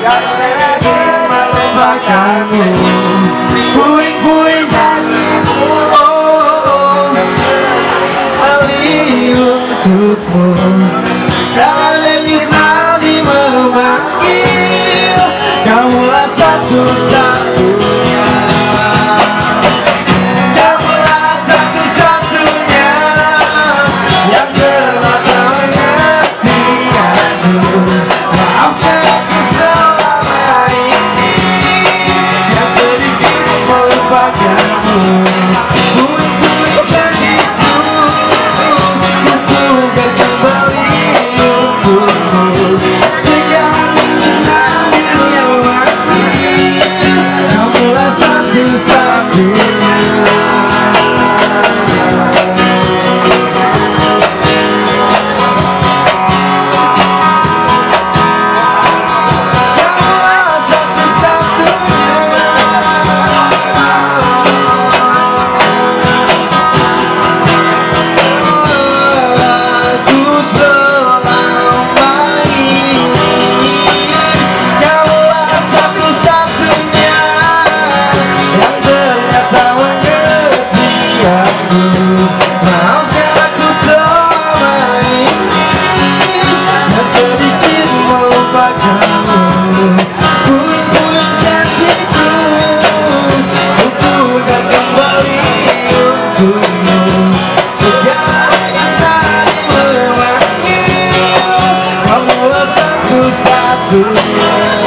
sedikit melupakanmu. Puing-puing hatiku, oh, kali untukmu. Dan lebih nanti memanggil, kamulah satu-satunya. Kamulah satu-satunya yang telah mengerti aku. Maafkan aku selama ini yang sedikit melupakanmu. Puing-puing hatiku, ku bukan kembali untukmu. Segala nanti memanggil, kamulah satu-satunya. Maafkan aku selama ini yang sedikit melupakanmu. Puing-puing janjiku, ku bukan kembali untukmu. Segala yang tadi memanggil, kamulah satu-satunya.